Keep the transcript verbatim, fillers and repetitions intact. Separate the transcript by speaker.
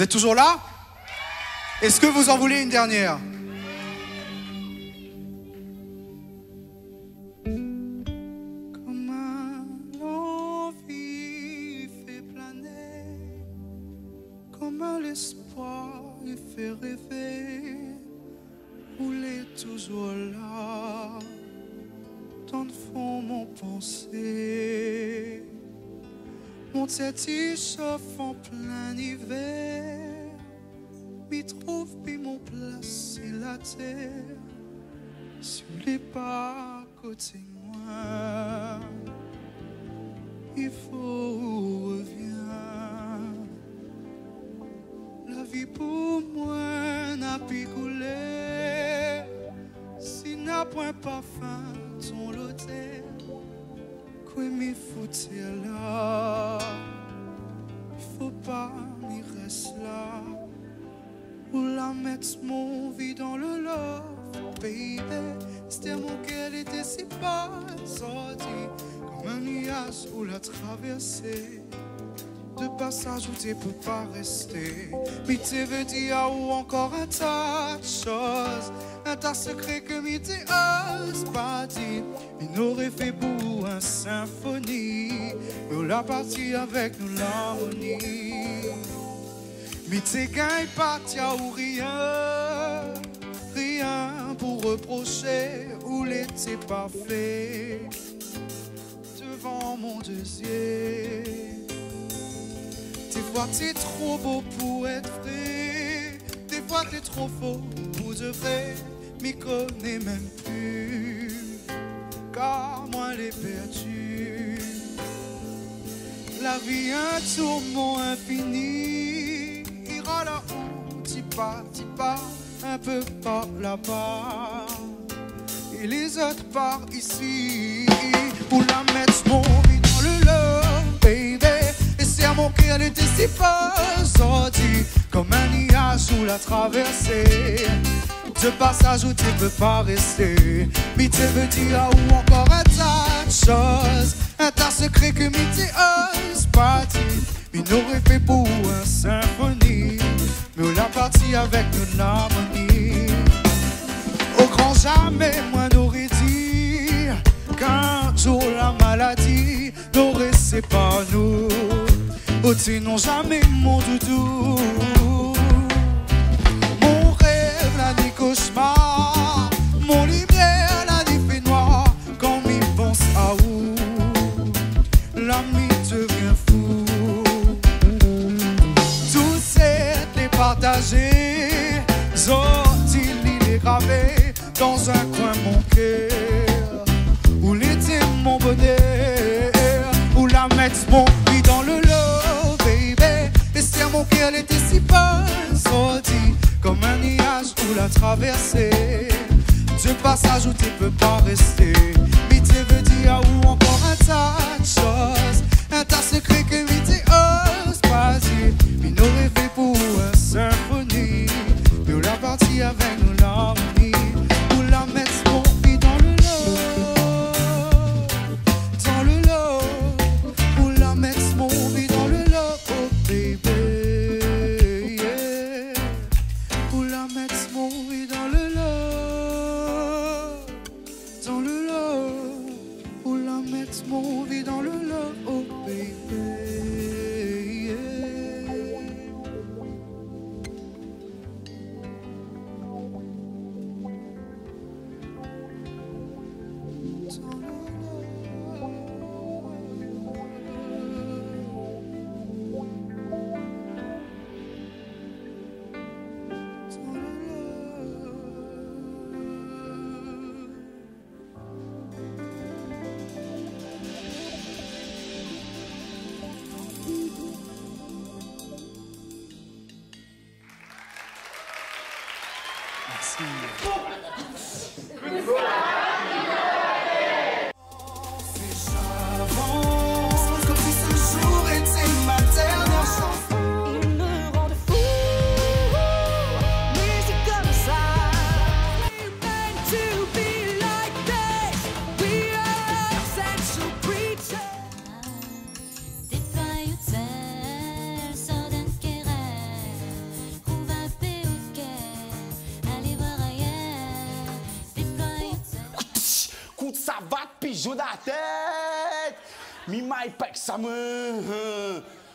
Speaker 1: Vous êtes toujours là? Est-ce que vous en voulez une dernière? Comme l'envie fait planer, comme l'espoir fait rêver, vous êtes toujours là, dans le fond mon pensée. Mon tête y chauffe en plein hiver, m'y trouve puis mon place c'est la terre. Si vous n'êtes pas à côté de moi, il faut revenir. La vie pour moi n'a pas coulé, si n'a point pas faim ton l'hôtel. Quoi m'y foutir là, il faut pas m'y rester là. Ou la mettre mon vie dans le love, baby. C'était mon cœur était si bas, sorti comme un nuage ou la traversée. De passage où tu peux pas rester. Mais tu veux dire ou encore un tas de choses, un tas secret que mi t'es ose pas dit. Il n'aurait fait pour un symphonie, mais la partie avec nous l'harmonie. Mais t'es gagne pas t'yas ou rien, rien pour reprocher ou l'été parfait devant mon deuxième. Des fois t'es trop beau pour être vrai, des fois t'es trop faux pour de vrai. M'y connais même plus, car moi l'ai perdu. La vie un tourment infini, ira là où t'y pas, t'y pas, un peu par là-bas. Et les autres par ici, pour la mettre mon vie dans le love, baby. Mon cœur était si pas sorti comme un nuage sous la traversée. De passage où tu peux pas rester. Mais tu veux dire ou encore un tas de choses, un tas secret que mi t'es ose pas dit. Il n'aurait fait pour un symphonie, mais on l'a parti avec une harmonie. Au grand jamais moi n'aurais dit qu'un jour la maladie n'aurait séparé nous. Oh, tu n'ont jamais mon doudou. Mon rêve, la nuit cauchemar. Mon lumière, la nuit fait noir. Quand m'y pense à où l'ami devient fou. Tout c'est les partagé. Sorti, il est gravé dans un coin mon cœur. Où l'été mon bonheur. Où la mettre mon vie dans le lot. Mon cœur était si pas sorti comme un nuage ou la traversée. De passage où tu peux pas rester. Mais tu veux dire ou encore un tas de choses, un tas secret que mi t'es ose pas dire. Il n'aurait fait pour un symphonie, mais on l'a parti avec nous l'harmonie. Ou la mettre mon vie dans le lot, dans le lot. Ou la mettre mon vie dans le lot, oh baby. Dans le lot, dans le lot, où la
Speaker 2: joue la tête. Mi mai pek sa me.